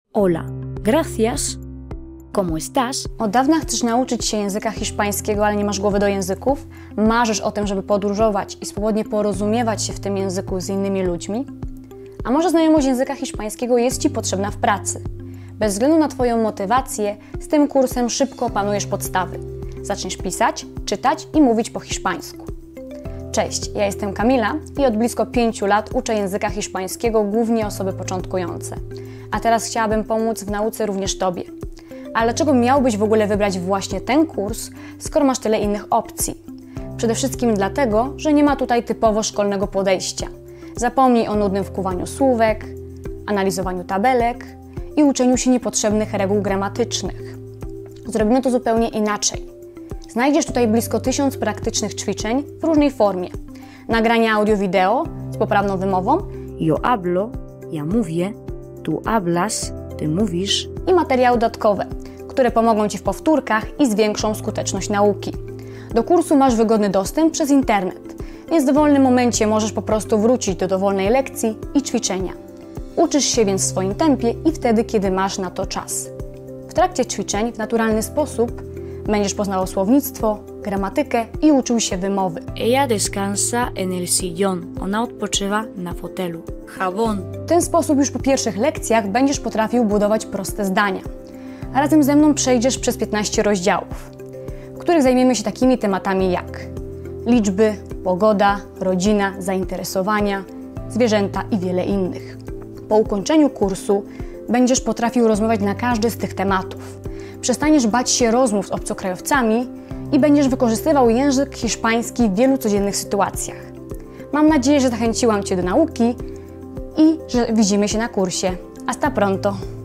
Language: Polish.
Hola, gracias, ¿cómo estás? Od dawna chcesz nauczyć się języka hiszpańskiego, ale nie masz głowy do języków? Marzysz o tym, żeby podróżować i swobodnie porozumiewać się w tym języku z innymi ludźmi? A może znajomość języka hiszpańskiego jest Ci potrzebna w pracy? Bez względu na Twoją motywację, z tym kursem szybko opanujesz podstawy. Zaczniesz pisać, czytać i mówić po hiszpańsku. Cześć, ja jestem Kamila i od blisko 5 lat uczę języka hiszpańskiego głównie osoby początkujące. A teraz chciałabym pomóc w nauce również Tobie. Ale dlaczego miałbyś w ogóle wybrać właśnie ten kurs, skoro masz tyle innych opcji? Przede wszystkim dlatego, że nie ma tutaj typowo szkolnego podejścia. Zapomnij o nudnym wkuwaniu słówek, analizowaniu tabelek i uczeniu się niepotrzebnych reguł gramatycznych. Zrobimy to zupełnie inaczej. Znajdziesz tutaj blisko 1000 praktycznych ćwiczeń w różnej formie. Nagrania audio-wideo z poprawną wymową. Yo hablo, ja mówię, tú hablas, ty mówisz. I materiały dodatkowe, które pomogą Ci w powtórkach i zwiększą skuteczność nauki. Do kursu masz wygodny dostęp przez internet, więc w dowolnym momencie możesz po prostu wrócić do dowolnej lekcji i ćwiczenia. Uczysz się więc w swoim tempie i wtedy, kiedy masz na to czas. W trakcie ćwiczeń w naturalny sposób będziesz poznawał słownictwo, gramatykę i uczył się wymowy. Ella descansa en el sillón. Ona odpoczywa na fotelu. Jabón. W ten sposób już po pierwszych lekcjach będziesz potrafił budować proste zdania. A razem ze mną przejdziesz przez 15 rozdziałów, w których zajmiemy się takimi tematami jak liczby, pogoda, rodzina, zainteresowania, zwierzęta i wiele innych. Po ukończeniu kursu będziesz potrafił rozmawiać na każdy z tych tematów. Przestaniesz bać się rozmów z obcokrajowcami i będziesz wykorzystywał język hiszpański w wielu codziennych sytuacjach. Mam nadzieję, że zachęciłam Cię do nauki i że widzimy się na kursie. Hasta pronto!